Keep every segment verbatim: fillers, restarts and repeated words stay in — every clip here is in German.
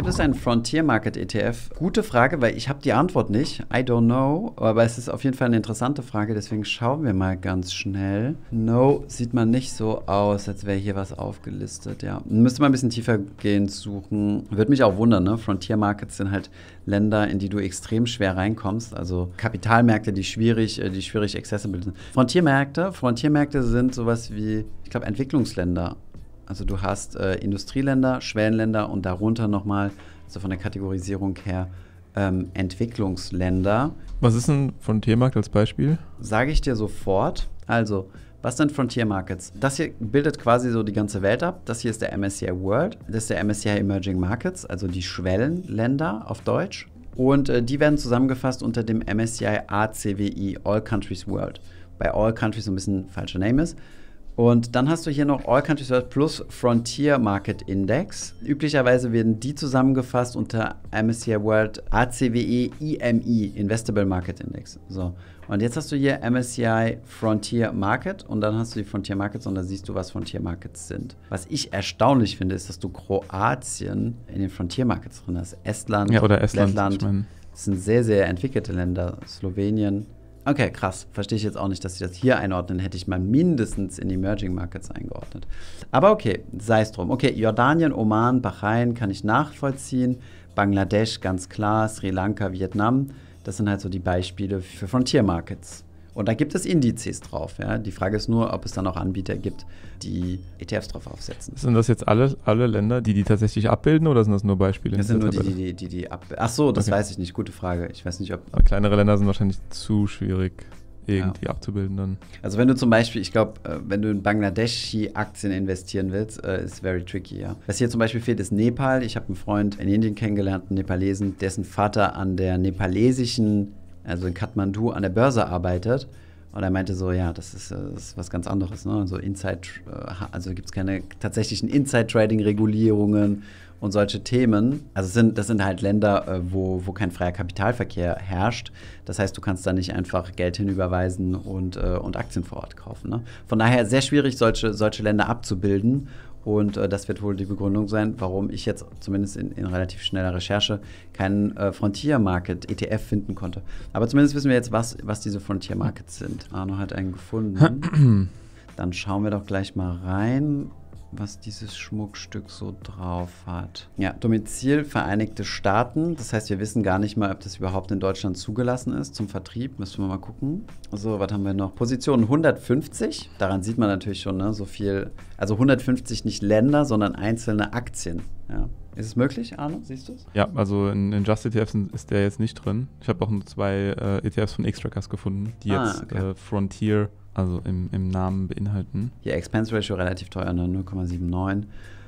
Gibt es einen Frontier Market E T F? Gute Frage, weil ich habe die Antwort nicht. I don't know. Aber es ist auf jeden Fall eine interessante Frage, deswegen schauen wir mal ganz schnell. No, sieht man nicht so aus, als wäre hier was aufgelistet. Ja, müsste man ein bisschen tiefer gehen suchen. Würde mich auch wundern, ne? Frontier Markets sind halt Länder, in die du extrem schwer reinkommst. Also Kapitalmärkte, die schwierig, die schwierig accessible sind. Frontiermärkte, Frontiermärkte sind sowas wie, ich glaube, Entwicklungsländer. Also du hast äh, Industrieländer, Schwellenländer und darunter nochmal, also von der Kategorisierung her, ähm, Entwicklungsländer. Was ist ein Frontiermarkt als Beispiel? Sage ich dir sofort. Also, was sind Frontier Markets? Das hier bildet quasi so die ganze Welt ab. Das hier ist der M S C I World. Das ist der M S C I Emerging Markets, also die Schwellenländer auf Deutsch. Und äh, die werden zusammengefasst unter dem M S C I A C W I, All Countries World. Bei All Countries so ein bisschen falscher Name ist. Und dann hast du hier noch All Countries World plus Frontier Market Index. Üblicherweise werden die zusammengefasst unter M S C I World A C W I I M I, Investable Market Index. So. Und jetzt hast du hier M S C I Frontier Market und dann hast du die Frontier Markets und da siehst du, was Frontier Markets sind. Was ich erstaunlich finde, ist, dass du Kroatien in den Frontier Markets drin hast. Estland, ja, oder Estland, Lettland. Ich mein. Das sind sehr, sehr entwickelte Länder. Slowenien. Okay, krass. Verstehe ich jetzt auch nicht, dass sie das hier einordnen. Hätte ich mal mindestens in Emerging Markets eingeordnet. Aber okay, sei es drum. Okay, Jordanien, Oman, Bahrain kann ich nachvollziehen. Bangladesch, ganz klar. Sri Lanka, Vietnam. Das sind halt so die Beispiele für Frontier Markets. Und da gibt es Indizes drauf. Ja? Die Frage ist nur, ob es dann auch Anbieter gibt, die E T Fs drauf aufsetzen. Sind das jetzt alle, alle Länder, die die tatsächlich abbilden oder sind das nur Beispiele? Das sind nur die, die die, die, die abbilden. Ach so, das okay. Weiß ich nicht. Gute Frage. Ich weiß nicht, ob... Aber kleinere Länder sind wahrscheinlich zu schwierig irgendwie ja. abzubilden dann. Also wenn du zum Beispiel, ich glaube, wenn du in Bangladeshi-Aktien investieren willst, ist very tricky, ja. Was hier zum Beispiel fehlt, ist Nepal. Ich habe einen Freund in Indien kennengelernt, einen Nepalesen, dessen Vater an der nepalesischen, also in Kathmandu, an der Börse arbeitet. Und er meinte so, ja, das ist, das ist was ganz anderes. Ne? Also Inside, also gibt es keine tatsächlichen Inside-Trading-Regulierungen und solche Themen. Also es sind, das sind halt Länder, wo, wo kein freier Kapitalverkehr herrscht. Das heißt, du kannst da nicht einfach Geld hinüberweisen und, und Aktien vor Ort kaufen. Ne? Von daher sehr schwierig, solche, solche Länder abzubilden. Und äh, das wird wohl die Begründung sein, warum ich jetzt zumindest in, in relativ schneller Recherche keinen äh, Frontier Market E T F finden konnte. Aber zumindest wissen wir jetzt, was, was diese Frontier Markets sind. Arno hat einen gefunden. Dann schauen wir doch gleich mal rein, was dieses Schmuckstück so drauf hat. Ja, Domizil Vereinigte Staaten. Das heißt, wir wissen gar nicht mal, ob das überhaupt in Deutschland zugelassen ist zum Vertrieb. Müssen wir mal gucken. So, was haben wir noch? Position hundertfünfzig. Daran sieht man natürlich schon, ne, so viel. Also hundertfünfzig nicht Länder, sondern einzelne Aktien. Ja. Ist es möglich, Arno? Siehst du es? Ja, also in, in Just E T Fs ist der jetzt nicht drin. Ich habe auch nur zwei äh, E T Fs von Xtrackers gefunden, die ah, jetzt okay. äh, Frontier also im, im Namen beinhalten. Hier Expense Ratio relativ teuer, ne? null Komma neunundsiebzig.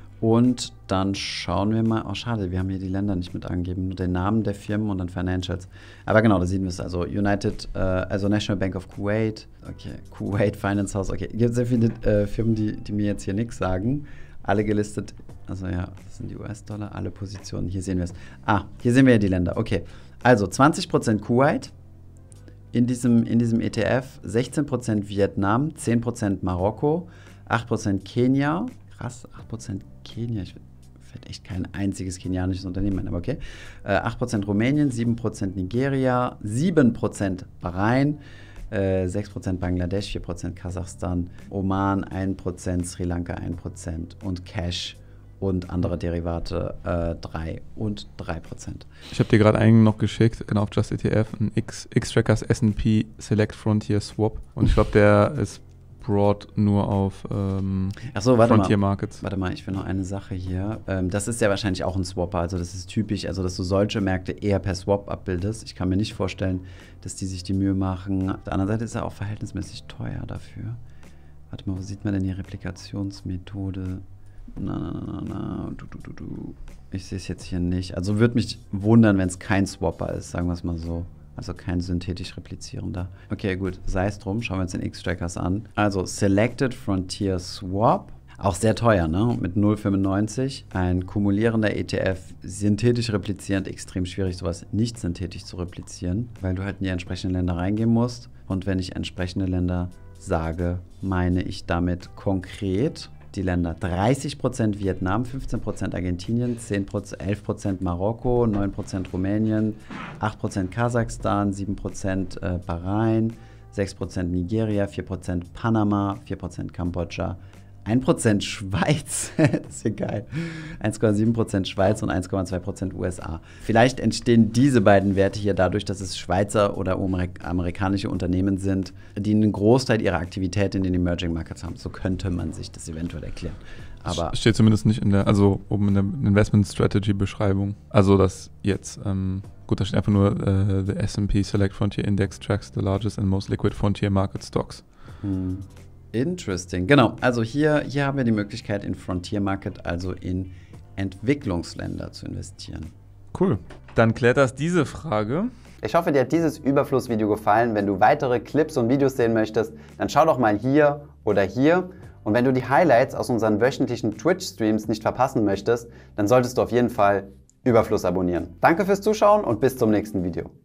Und dann schauen wir mal, oh schade, wir haben hier die Länder nicht mit angegeben, nur den Namen der Firmen und dann Financials. Aber genau, da sehen wir es. Also United, äh, also National Bank of Kuwait, okay, Kuwait Finance House, okay. Es gibt sehr viele äh, Firmen, die, die mir jetzt hier nichts sagen. Alle gelistet, also ja, das sind die U S-Dollar, alle Positionen. Hier sehen wir es. Ah, hier sehen wir ja die Länder, okay. Also zwanzig Prozent Kuwait. In diesem, in diesem E T F sechzehn Prozent Vietnam, zehn Prozent Marokko, acht Prozent Kenia. Krass, acht Prozent Kenia. Ich fällt echt kein einziges kenianisches Unternehmen ein, aber okay. Äh, acht Prozent Rumänien, sieben Prozent Nigeria, sieben Prozent Bahrain, äh, sechs Prozent Bangladesch, vier Prozent Kasachstan, Oman ein Prozent, Sri Lanka ein Prozent und Cash und andere Derivate äh, drei und drei Prozent. Ich habe dir gerade einen noch geschickt, genau auf Just E T F, ein Xtrackers S and P Select Frontier Swap. Und ich glaube, der ist broad nur auf ähm, Ach so, warte Frontier mal. Markets. Warte mal, ich will noch eine Sache hier. Ähm, das ist ja wahrscheinlich auch ein Swapper, also das ist typisch, also dass du solche Märkte eher per Swap abbildest. Ich kann mir nicht vorstellen, dass die sich die Mühe machen. Auf der anderen Seite ist er auch verhältnismäßig teuer dafür. Warte mal, wo sieht man denn die Replikationsmethode? Na, na, na, na, du, du, du, du. Ich sehe es jetzt hier nicht. Also würde mich wundern, wenn es kein Swapper ist, sagen wir es mal so. Also kein synthetisch replizierender. Okay, gut, sei es drum. Schauen wir uns den Xtrackers an. Also Selected Frontier Swap. Auch sehr teuer, ne? Mit null Komma fünfundneunzig. Ein kumulierender E T F, synthetisch replizierend, extrem schwierig, sowas nicht synthetisch zu replizieren, weil du halt in die entsprechenden Länder reingehen musst. Und wenn ich entsprechende Länder sage, meine ich damit konkret die Länder. dreißig Prozent Vietnam, fünfzehn Prozent Argentinien, zehn Prozent, elf Prozent Marokko, neun Prozent Rumänien, acht Prozent Kasachstan, sieben Prozent äh, Bahrain, sechs Prozent Nigeria, vier Prozent Panama, vier Prozent Kambodscha, ein Prozent Schweiz, das ist ja geil, eins Komma sieben Prozent Schweiz und eins Komma zwei Prozent U S A. Vielleicht entstehen diese beiden Werte hier dadurch, dass es Schweizer oder amerikanische Unternehmen sind, die einen Großteil ihrer Aktivität in den Emerging Markets haben. So könnte man sich das eventuell erklären. Aber steht zumindest nicht in der, also oben in der Investment Strategy Beschreibung. Also das jetzt, ähm, gut, da steht einfach nur uh, the S and P Select Frontier Index tracks the largest and most liquid frontier market stocks. Hm. Interesting. Genau, also hier, hier haben wir die Möglichkeit in Frontier Market, also in Entwicklungsländer zu investieren. Cool. Dann klärt das diese Frage. Ich hoffe, dir hat dieses Überflussvideo gefallen. Wenn du weitere Clips und Videos sehen möchtest, dann schau doch mal hier oder hier. Und wenn du die Highlights aus unseren wöchentlichen Twitch-Streams nicht verpassen möchtest, dann solltest du auf jeden Fall Überfluss abonnieren. Danke fürs Zuschauen und bis zum nächsten Video.